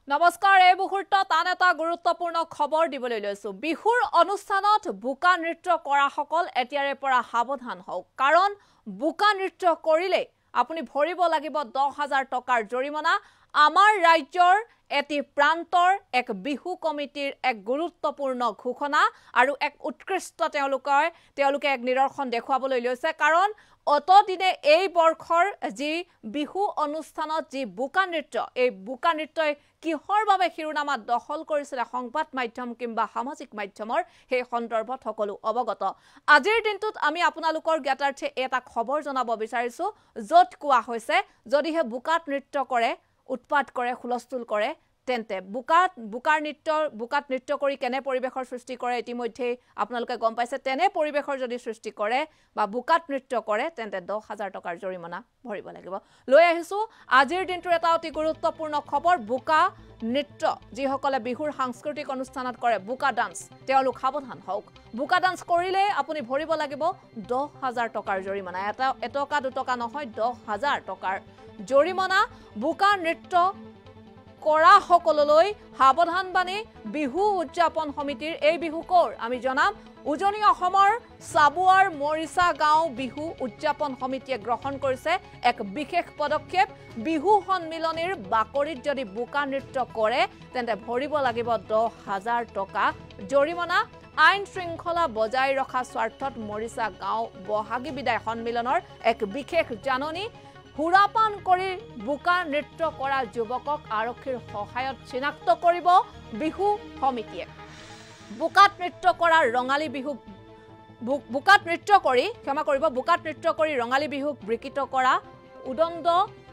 নমস্কাৰ এই মুহূৰ্তত আন এটা গুৰুত্বপূৰ্ণ খবৰ দিবলৈ লৈছো বিহুৰ অনুষ্ঠানত বুকা নৃত্য কৰা সকল এতিয়াৰে পৰা সাৱধান হওক কাৰণ বুকা নৃত্য কৰিলে আপুনি ভৰিব লাগিব 10,000 টকাৰ জৰিমনা আমাৰ ৰাজ্যৰ এটি প্ৰান্তৰ এক বিহু কমিটিৰ এক গুৰুত্বপূৰ্ণ ঘোষণা আৰু এক উৎকৃষ্ট তেওঁলোকে এক নিদৰ্শন দেখুৱাবলৈ লৈছে কাৰণ অতদিনে এই বৰ্ষৰ যি বিহু অনুষ্ঠানত যি বুকা নৃত্য এই বুকা নৃত্যই কিহৰ বাবে শিৰোনামা দখল কৰিছিল সংবাদ মাধ্যম কিংবা সামাজিক মাধ্যমৰ সেই সন্দৰ্ভত সকলো অৱগত আজিৰ দিনটোত আমি আপোনালোকৰ জ্ঞাতাৰ্থে এটা খবৰ জনাব বিচাৰিছো যত কোৱা হৈছে যদিহে বুকাত নৃত্য কৰে উৎপাত কৰে হুলস্থুল কৰে তেন্তে বুকাত নৃত্য কৰি কেনে পৰিবেশৰ সৃষ্টি কৰে ইতিমধ্যে আপোনালোকে গম পাইছে তেনে পৰিবেশৰ যদি সৃষ্টি কৰে বা বুকাত নৃত্য কৰে তেন্তে 10,000 টকাৰ জৰিমনা ভৰিব লাগিব লৈ আহিছো আজিৰ দিনটোৰ এটা অতি গুৰুত্বপূৰ্ণ খবৰ বুকা নৃত্য যিসকলে বিহুৰ সাংস্কৃতিক অনুষ্ঠানত কৰে বুকা ডান্স তেওঁলোক সাৱধান হওক বুকা ডান্স কৰিলে আপুনি ভৰিব লাগিব 10,000 টকাৰ জৰিমনা এটকা দুটকা নহয় 10,000 টকাৰ জৰিমনা বুকা নৃত্য কৰা সকললৈ সাৱধানবাণী বিহু উদযাপন সমিতিৰ এই বিহু কোৰ আমি জনাম উজনি অসমৰ সাবুৱাৰ মৰিসা গাঁও বিহু উদযাপন সমিতিয়ে গ্ৰহণ কৰিছে এক বিশেষ পদক্ষেপ বিহু সন্মিলনীৰ বাকৰিত যদি বুকা নৃত্য কৰে তেন্তে ভৰিব লাগিব 10,000 টকা জৰিমনা আইন শৃংখলা বজাই ৰখা স্বাৰ্থত মৰিসা গাঁও বহাগী বিদায় সন্মিলনৰ এক বিশেষ জাননী হুৰাপান কৰি বুকা নৃত্য কৰা যুৱকক আৰক্ষীৰ সহায়ত চিনাক্ত কৰিব বিহু সমিতিয়ে বুকাত নৃত্য কৰা ৰঙালী বিহু বুকাত নৃত্য কৰি ৰঙালী বিহুক বিকৃত কৰা উদণ্ড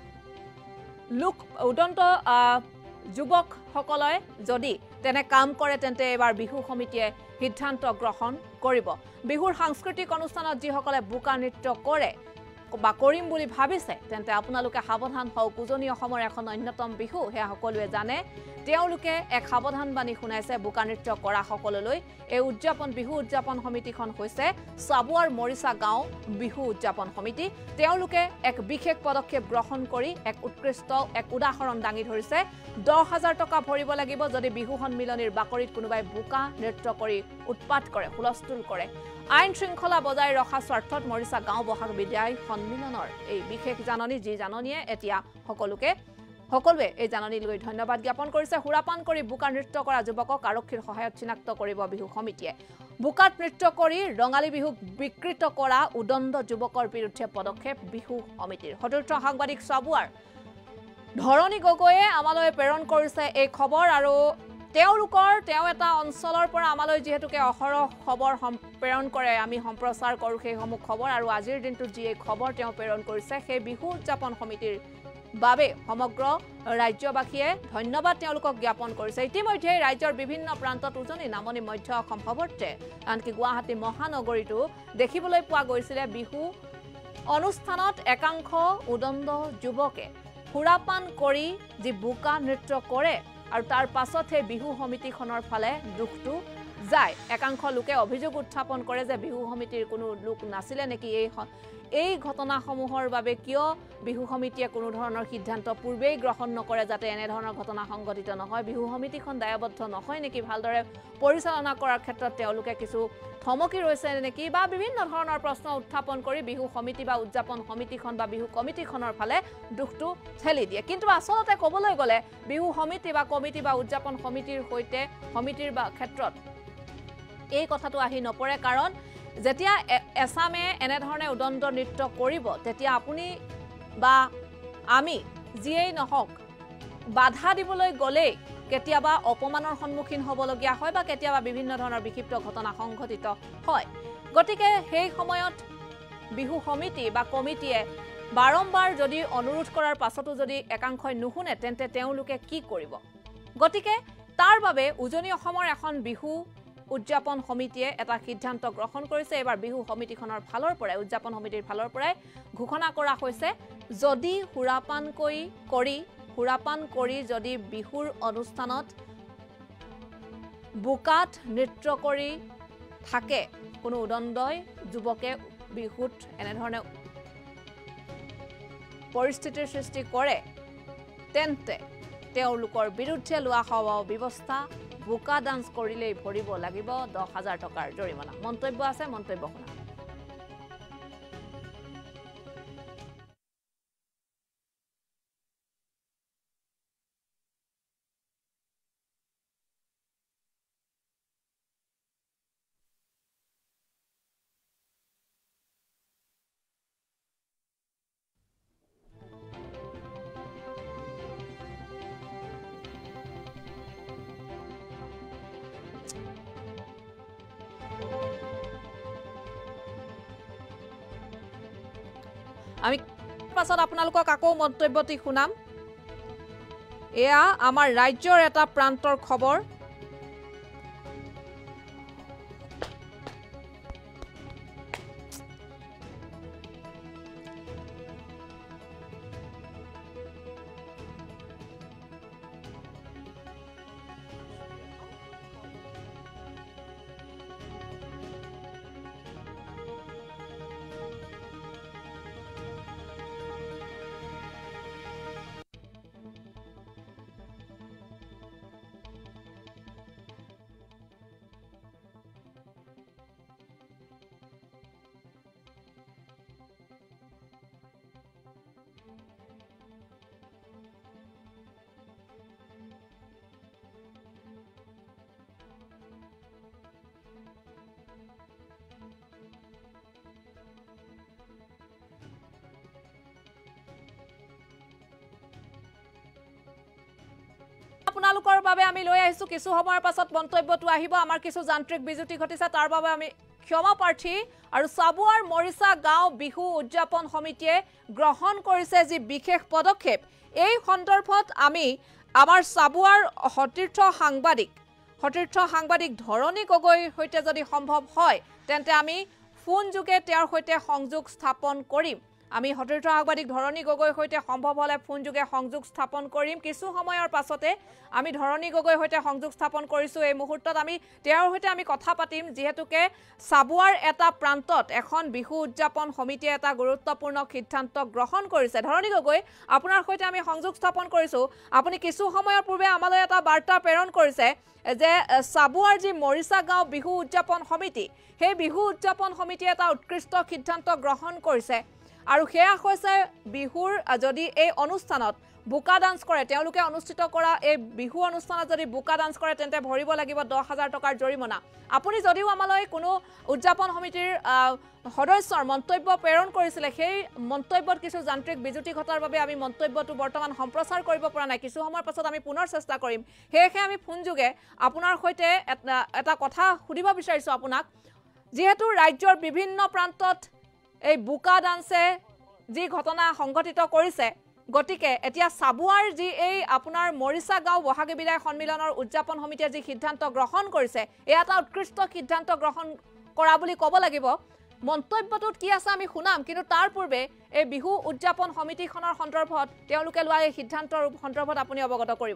যুৱকসকলে যদি তেনে কাম কৰে তেন্তে এবাৰ বিহু সমিতিয়ে সিদ্ধান্ত গ্ৰহণ কৰিব বিহুৰ সাংস্কৃতিক অনুষ্ঠানত যিসকলে বুকা নৃত্য কৰে বা কৰিম বুলি ভাবিছে তেন্তে আপোনালোকে সাৱধান হওক উজনি অসমৰ এখন অন্যতম বিহু হে সকলোৱে জানে তেওঁলোকে এক সাৱধানবাণী শুনাইছে বুকা নৃত্য কৰা সকললৈ এই বিহু উদযাপন সমিতিখন হৈছে সাবুৱাৰ মৰিসা গাঁও বিহু উদযাপন সমিতি তেওঁলোকে এক বিশেষ পদক্ষেপ গ্ৰহণ কৰি এক উৎকৃষ্ট এক উদাহৰণ দাঙি ধৰিছে 10,000 টকা ভৰিব লাগিব যদি বিহু সন্মিলনীৰ বাকৰিত কোনোবাই বুকা নৃত্য কৰি উৎপাত কৰে হুলস্থুল কৰে আইন শৃংখলা বজাই ৰখা স্বাৰ্থত মৰিসা গাঁও বহাগ বিদায় সন্মিলনৰ এই বিশেষ জাননী যি জাননীয়ে এতিয়া সকলোৱে এই জাননী লৈ ধন্যবাদ জ্ঞাপন কৰিছে হুৰাপান কৰি বুকা নৃত্য কৰা যুৱকক আৰক্ষীৰ সহায়ত চিনাক্ত কৰিব বিহু সমিতিয়ে বুকাত নৃত্য কৰি ৰঙালী বিহুক বিকৃত কৰা উদণ্ড যুৱকৰ বিৰুদ্ধে পদক্ষেপ বিহু সমিতিৰ সতীৰ্থ সাংবাদিক সাবুৱাৰ ধৰণী গগৈয়ে আমালৈ প্ৰেৰণ কৰিছে এই খবৰ আৰু তেওঁ এটা অঞ্চলৰ পৰা আমালৈ যেহেতুকে অহৰহ খবৰ প্ৰেৰণ কৰে আমি সম্প্ৰচাৰ কৰোঁ সেইসমূহ খবৰ আৰু আজিৰ দিনটোত যি এই খবৰ তেওঁ প্ৰেৰণ কৰিছে সেই বিহু উদযাপন সমিতিৰ বাবে সমগ্ৰ ৰাজ্যবাসীয়ে ধন্যবাদ তেওঁলোকক জ্ঞাপন কৰিছে ইতিমধ্যে ৰাজ্যৰ বিভিন্ন প্ৰান্তত উজনি নামনি মধ্য অসম সৰ্বত্ৰে আনকি গুৱাহাটী মহানগৰীতো দেখিবলৈ পোৱা গৈছিলে বিহু অনুষ্ঠানত একাংশ উদণ্ড যুৱকে হুৰাপান কৰি যি বুকা নৃত্য কৰে আৰু তাৰ পাছতে বিহু সমিতিখনৰ ফালে দুখটো যায় একাংশ লোকে অভিযোগ উত্থাপন কৰে যে বিহু সমিতিৰ কোনো লোক নাছিলে নেকি এই ঘটনাসমূহৰ বাবে কিয় বিহু সমিতিয়ে কোনো ধৰণৰ সিদ্ধান্ত পূৰ্বেই গ্ৰহণ নকৰে যাতে এনে ধৰণৰ ঘটনা সংঘটিত নহয় বিহু সমিতিখন দায়বদ্ধ নহয় নেকি ভালদৰে পৰিচালনা কৰাৰ ক্ষেত্ৰত তেওঁলোকে কিছু থমকি ৰৈছে নেকি বা বিভিন্ন ধৰণৰ প্ৰশ্ন উত্থাপন কৰি বিহু সমিতি বা উদযাপন সমিতিখন বা বিহু কমিটিখনৰ ফালে দুখটো ঠেলি দিয়ে কিন্তু আচলতে ক'বলৈ গ'লে বিহু সমিতি বা কমিটি বা উদযাপন সমিতিৰ বা ক্ষেত্ৰত এই কথাটো আহি নপৰে কাৰণ যেতিয়া এছামে এনে ধৰণে উদণ্ড নৃত্য কৰিব তেতিয়া আপুনি বা আমি যিয়েই নহওক বাধা দিবলৈ গ'লেই কেতিয়াবা অপমানৰ সন্মুখীন হ'বলগীয়া হয় বা কেতিয়াবা বিভিন্ন ধৰণৰ বিক্ষিপ্ত ঘটনা সংঘটিত হয় গতিকে সেই সময়ত বিহু সমিতি বা কমিটিয়ে বাৰম্বাৰ যদি অনুৰোধ কৰাৰ পাছতো যদি একাংশই নুশুনে তেন্তে তেওঁলোকে কি কৰিব গতিকে তাৰ বাবে উজনি অসমৰ এখন বিহু উদযাপন সমিতিয়ে এটা সিদ্ধান্ত গ্ৰহণ কৰিছে এবাৰ বিহু সমিতিখনৰ ফালৰ পৰা উদযাপন সমিতিৰ ফালৰ পৰা ঘোষণা কৰা হৈছে যদি হুৰাপান কৰি যদি বিহুৰ অনুষ্ঠানত বুকাত নৃত্য কৰি থাকে কোনো উদণ্ডই যুৱকে বিহুত এনে ধৰণে পৰিস্থিতিৰ সৃষ্টি কৰে তেন্তে তেওঁলোকৰ বিৰুদ্ধে লোৱা হ'ব ব্যৱস্থা বোকা ডান্স কৰিলেই ভৰিব লাগিব 10,000 টকাৰ জৰিমনা মন্তব্য আছে মন্তব্য শুনা আমি পাছত আপোনালোকক আকৌ মন্তব্যটি শুনাম এয়া আমাৰ ৰাজ্যৰ এটা প্ৰান্তৰ খবৰ আপোনালোকৰ বাবে আমি লৈ আহিছো কিছু সময়ৰ পাছত মন্তব্যটো আহিব আমাৰ কিছু যান্ত্ৰিক বিজুতি ঘটিছে তাৰ বাবে আমি ক্ষমা প্ৰাৰ্থী আৰু সাবুৱাৰ মৰিসা গাঁও বিহু উদযাপন সমিতিয়ে গ্ৰহণ কৰিছে যি বিশেষ পদক্ষেপ এই সন্দৰ্ভত আমি আমাৰ সাবুৱাৰ সতীৰ্থ সাংবাদিক ধৰণী গগৈৰ সৈতে যদি সম্ভৱ হয় তেন্তে আমি ফোন যোগে তেওঁৰ সৈতে সংযোগ স্থাপন কৰিম আমি সতীৰ্থ সাংবাদিক ধৰণী গগৈৰ সৈতে সম্ভৱ হলে ফোন যোগে সংযোগ স্থাপন কৰিম কিছু সময়ৰ পাছতে আমি ধৰণী গগৈৰ সৈতে সংযোগ স্থাপন কৰিছো এই মুহূৰ্তত আমি তেওঁৰ সৈতে আমি কথা পাতিম যেহেতুকে সাবুৱাৰ এটা প্ৰান্তত এখন বিহু উদযাপন সমিতিয়ে এটা গুৰুত্বপূৰ্ণ সিদ্ধান্ত গ্ৰহণ কৰিছে ধৰণী গগৈ আপোনাৰ সৈতে আমি সংযোগ স্থাপন কৰিছো আপুনি কিছু সময়ৰ পূৰ্বে আমালৈ এটা বাৰ্তা প্ৰেৰণ কৰিছে যে সাবুৱাৰ যি মৰিসা গাঁও বিহু উদযাপন সমিতি সেই বিহু উদযাপন সমিতিয়ে এটা উৎকৃষ্ট সিদ্ধান্ত গ্ৰহণ কৰিছে আৰু হেয়া হৈছে বিহুৰ যদি এই অনুষ্ঠানত বোকা ডান্স কৰে তেওঁলোকে অনুষ্ঠিত কৰা এই বিহু অনুষ্ঠানত যদি বোকা ডান্স কৰে তেন্তে ভৰিব লাগিব 10,000 টকাৰ জৰিমনা আপুনি যদিও আমালৈ কোনো উদযাপন সমিতিৰ সদস্যৰ মন্তব্য প্ৰেৰণ কৰিছিলে সেই মন্তব্যত কিছু যান্ত্ৰিক বিজুতি ঘটাৰ বাবে আমি মন্তব্যটো বৰ্তমান সম্প্ৰচাৰ কৰিব পৰা নাই কিছু সময়ৰ পাছত আমি পুনৰ চেষ্টা কৰিম হেহে আমি ফোন যোগে আপোনাৰ সৈতে এটা কথা সুধিব বিচাৰিছো আপোনাক যেহেতু ৰাজ্যৰ বিভিন্ন প্ৰান্তত এই বোকা ডান্সে যি ঘটনা সংঘটিত কৰিছে গতিকে এতিয়া সাবুৱাৰ যি এই আপোনাৰ মৰিসা গাঁও বহাগী বিদায় সন্মিলনৰ উদযাপন সমিতিয়ে যি সিদ্ধান্ত গ্ৰহণ কৰিছে এয়া এটা উৎকৃষ্ট সিদ্ধান্ত গ্ৰহণ কৰা বুলি ক'ব লাগিব মন্তব্যটোত কি আছে আমি শুনাম কিন্তু তাৰ পূৰ্বে এই বিহু উদযাপন সমিতিখনৰ সন্দৰ্ভত তেওঁলোকে লোৱা এই সিদ্ধান্তৰ সন্দৰ্ভত আপুনি অৱগত কৰিব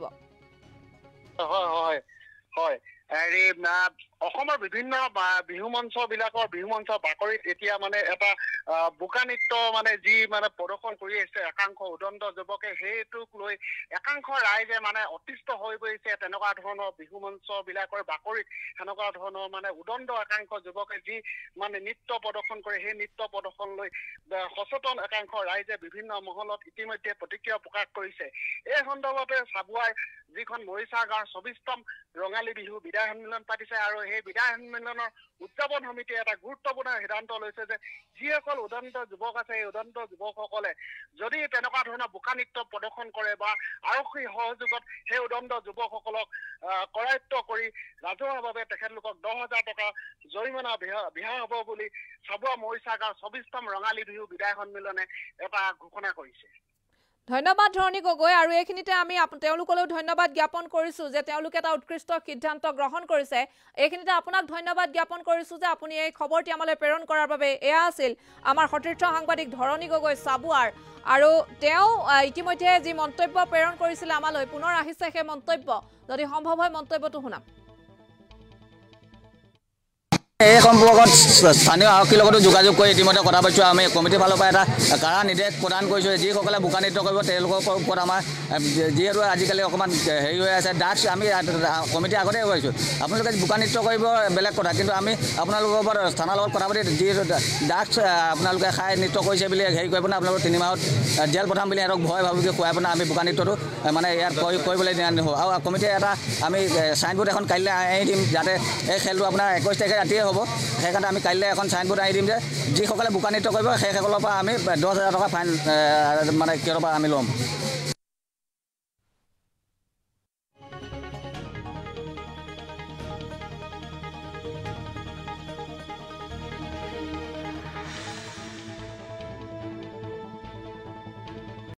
হয় অসমৰ বিভিন্ন বিহু মঞ্চ বাকৰিত এতিয়া মানে এটা বোকা নৃত্য মানে যি মানে প্ৰদৰ্শন কৰি আছে একাংশ উদণ্ড যুৱকে সেইটোক লৈ একাংশ ৰাইজে মানে অতিষ্ঠ হৈ পৰিছে তেনেকুৱা ধৰণৰ বিহু মঞ্চ বিলাকৰ বাকৰিত সেনেকুৱা ধৰণৰ মানে উদণ্ড একাংশ যুৱকে যি মানে নৃত্য প্ৰদৰ্শন কৰে সেই নৃত্য প্ৰদৰ্শন লৈ সচেতন একাংশ ৰাইজে বিভিন্ন মহলত ইতিমধ্যে প্ৰতিক্ৰিয়া প্ৰকাশ কৰিছে এই সন্দৰ্ভতে সাবুৱাৰ যিখন মৰিসা গাঁৱৰ 24তম ৰঙালী বিহু বিদায় সন্মিলন পাতিছে আৰু সেই বিদায় সন্মিলনৰ উদযাপন সমিতিয়ে এটা গুৰুত্বপূৰ্ণ সিদ্ধান্ত লৈছে যে যিসকল উদণ্ড যুৱক আছে এই উদণ্ড যুৱকসকলে যদি তেনেকুৱা ধৰণৰ বোকা নৃত্য প্ৰদৰ্শন কৰে বা আৰক্ষী সহযোগত সেই উদণ্ড যুৱকসকলক কৰায়ত্ব কৰি ৰাজহুৱাভাৱে তেখেতলোকক 10,000 টকা জৰিমনা বিহা হ'ব বুলি সাবুৱা মৰিসা গাঁৱৰ 24তম ৰঙালী বিহু বিদায় সন্মিলনে এটা ঘোষণা কৰিছে ধন্যবাদ ধৰণী গগৈ আৰু এইখিনিতে আমি তেওঁলোকলৈও ধন্যবাদ জ্ঞাপন কৰিছো যে তেওঁলোকে এটা উৎকৃষ্ট সিদ্ধান্ত গ্ৰহণ কৰিছে এইখিনিতে আপোনাক ধন্যবাদ জ্ঞাপন কৰিছো যে আপুনি এই খবৰটি আমালৈ প্ৰেৰণ কৰাৰ বাবে এয়া আছিল আমাৰ সতীৰ্থ সাংবাদিক ধৰণী গগৈ সাবুৱাৰ আৰু তেওঁ ইতিমধ্যে যি মন্তব্য প্ৰেৰণ কৰিছিল আমালৈ পুনৰ আহিছে সেই মন্তব্য যদি সম্ভৱ হয় মন্তব্যটো শুনাম এই সম্পৰ্কত স্থানীয় আৰক্ষীৰ লগতো যোগাযোগ কৰি ইতিমধ্যে কথা পাতিছোঁ। আমি কমিটিৰ ফালৰ পৰা এটা কাৰা নিৰ্দেশ প্ৰদান কৰিছোঁ। যিসকলে বোকা নৃত্য কৰিব তেওঁলোকৰ ওপৰত আমাৰ যিহেতু আজিকালি অকণমান হেৰি হৈ আছে ড্ৰাগছ, আমি কমিটি আগতে কৈছোঁ আপোনালোকে বোকা নৃত্য কৰিব বেলেগ কথা, কিন্তু আমি আপোনালোকৰ ওপৰত থানাৰ লগত কথা পাতি যিহেতু ড্ৰাগছ আপোনালোকে খাই নৃত্য কৰিছে বুলি হেৰি কৰিব না, আপোনালোকৰ 3 মাহত জেল পঠাম বুলি সিহঁতক ভয় ভাবি খুৱাই পেলাই আমি বোকা নৃত্যটো মানে ইয়াত কৰিবলৈ দিয়া নহ'ব। আৰু কমিটিয়ে এটা আমি চাইনবোৰ্ড এখন কাইলৈ আনি দিম, যাতে এই খেলটো আপোনাৰ 21 তাৰিখে ৰাতিয়ে হ'ব। সেইকাৰণে আমি কাইলৈ এখন চাইনবোৰ্ড আনি দিম যে যিসকলে বোকা নৃত্য কৰিব সেইসকলৰ পৰা আমি 10,000 টকা ফাইন মানে সিহঁতৰ পৰা আমি ল'ম।